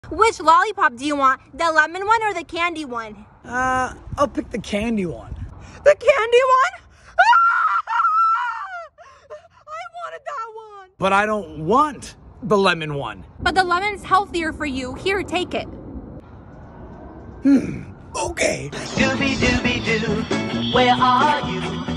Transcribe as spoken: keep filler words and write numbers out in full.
Which lollipop do you want? The lemon one or the candy one? Uh, I'll pick the candy one. The candy one? I wanted that one. But I don't want the lemon one. But the lemon's healthier for you. Here, take it. Hmm, okay. Doobie doobie doo, where are you?